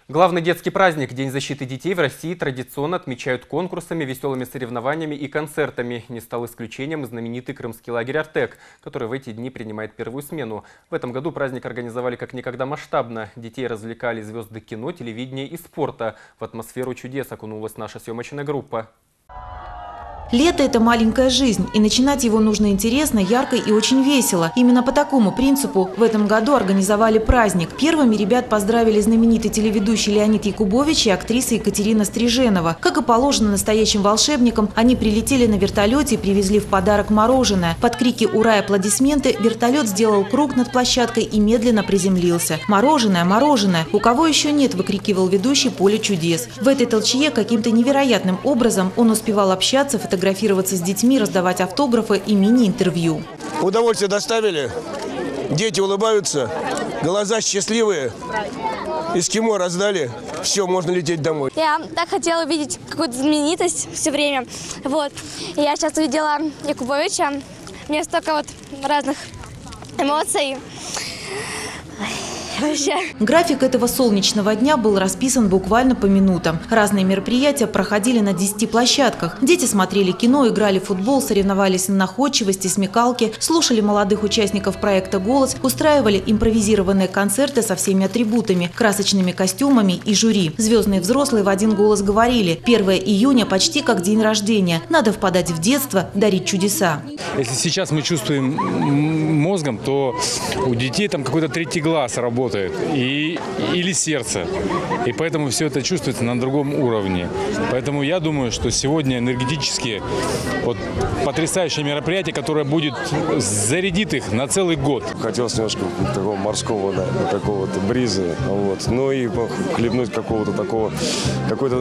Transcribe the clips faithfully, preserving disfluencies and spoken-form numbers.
Главный детский праздник День защиты детей в России традиционно отмечают конкурсами, веселыми соревнованиями и концертами. Не стал исключением и знаменитый крымский лагерь «Артек», который в эти дни принимает первую смену. В этом году праздник организовали как никогда масштабно. Детей развлекали звезды кино, телевидения и спорта. В атмосферу чудес окунулась наша съемочная группа. Лето – это маленькая жизнь, и начинать его нужно интересно, ярко и очень весело. Именно по такому принципу в этом году организовали праздник. Первыми ребят поздравили знаменитый телеведущий Леонид Якубович и актриса Екатерина Стриженова. Как и положено настоящим волшебникам, они прилетели на вертолете и привезли в подарок мороженое. Под крики «Ура!» и аплодисменты вертолет сделал круг над площадкой и медленно приземлился. «Мороженое! Мороженое! У кого еще нет?» – выкрикивал ведущий «Поле чудес». В этой толчье каким-то невероятным образом он успевал общаться, фотографировать. фотографироваться с детьми, раздавать автографы и мини-интервью. Удовольствие доставили, дети улыбаются, глаза счастливые, эскимо раздали, все, можно лететь домой. Я так хотела увидеть какую-то знаменитость все время, вот. И я сейчас увидела Якубовича, мне столько вот разных эмоций. График этого солнечного дня был расписан буквально по минутам. Разные мероприятия проходили на десяти площадках. Дети смотрели кино, играли в футбол, соревновались на находчивости, смекалке, слушали молодых участников проекта «Голос», устраивали импровизированные концерты со всеми атрибутами, красочными костюмами и жюри. Звездные взрослые в один голос говорили: первое июня почти как день рождения. Надо впадать в детство, дарить чудеса. Если сейчас мы чувствуем мозгом, то у детей там какой-то третий глаз работает. И, или сердце. И поэтому все это чувствуется на другом уровне. Поэтому я думаю, что сегодня энергетически вот, потрясающее мероприятие, которое будет зарядит их на целый год. Хотелось немножко такого морского, да, какого-то бриза. Вот. Ну и хлебнуть какого-то такого, какой-то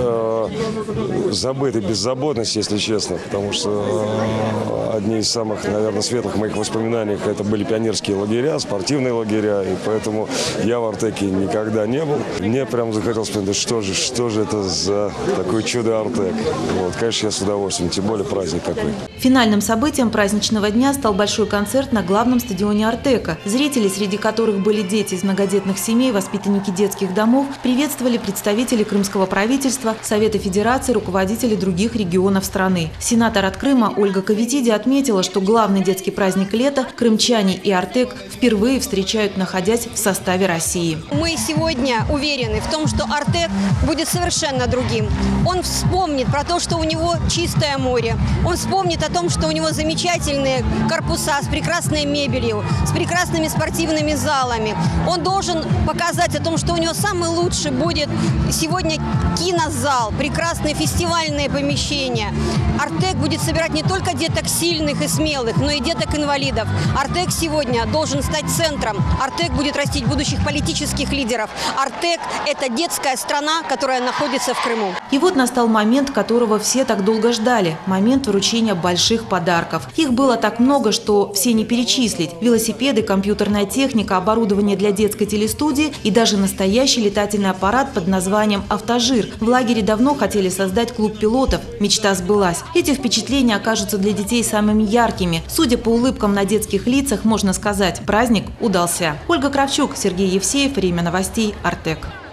э, забытой беззаботности, если честно. Потому что э, одни из самых, наверное, светлых моих воспоминаний это были пионерские лагеря, спортивные лагеря. И поэтому я в «Артеке» никогда не был. Мне прям захотелось посмотреть, что же, что же это за такое чудо «Артек». Вот, конечно, я с удовольствием, тем более праздник такой. Финальным событием праздничного дня стал большой концерт на главном стадионе «Артека». Зрители, среди которых были дети из многодетных семей, воспитанники детских домов, приветствовали представители крымского правительства, Совета Федерации, руководители других регионов страны. Сенатор от Крыма Ольга Кавитиди отметила, что главный детский праздник лета крымчане и «Артек» впервые встречают, находясь в составе России. Мы сегодня уверены в том, что «Артек» будет совершенно другим. Он вспомнит про то, что у него чистое море. Он вспомнит о том, что у него замечательные корпуса с прекрасной мебелью, с прекрасными спортивными залами. Он должен показать о том, что у него самый лучший будет сегодня кинозал, прекрасные фестивальные помещения. «Артек» будет собирать не только деток сильных и смелых, но и деток-инвалидов. «Артек» сегодня должен стать центром. «Артек» будет расти будущих политических лидеров. «Артек» – это детская страна, которая находится в Крыму. И вот настал момент, которого все так долго ждали – момент вручения больших подарков. Их было так много, что все не перечислить. Велосипеды, компьютерная техника, оборудование для детской телестудии и даже настоящий летательный аппарат под названием «Автожир». В лагере давно хотели создать клуб пилотов. Мечта сбылась. Эти впечатления окажутся для детей самыми яркими. Судя по улыбкам на детских лицах, можно сказать – праздник удался. Ольга Кравчук, Сергей Евсеев. Время новостей. «Артек».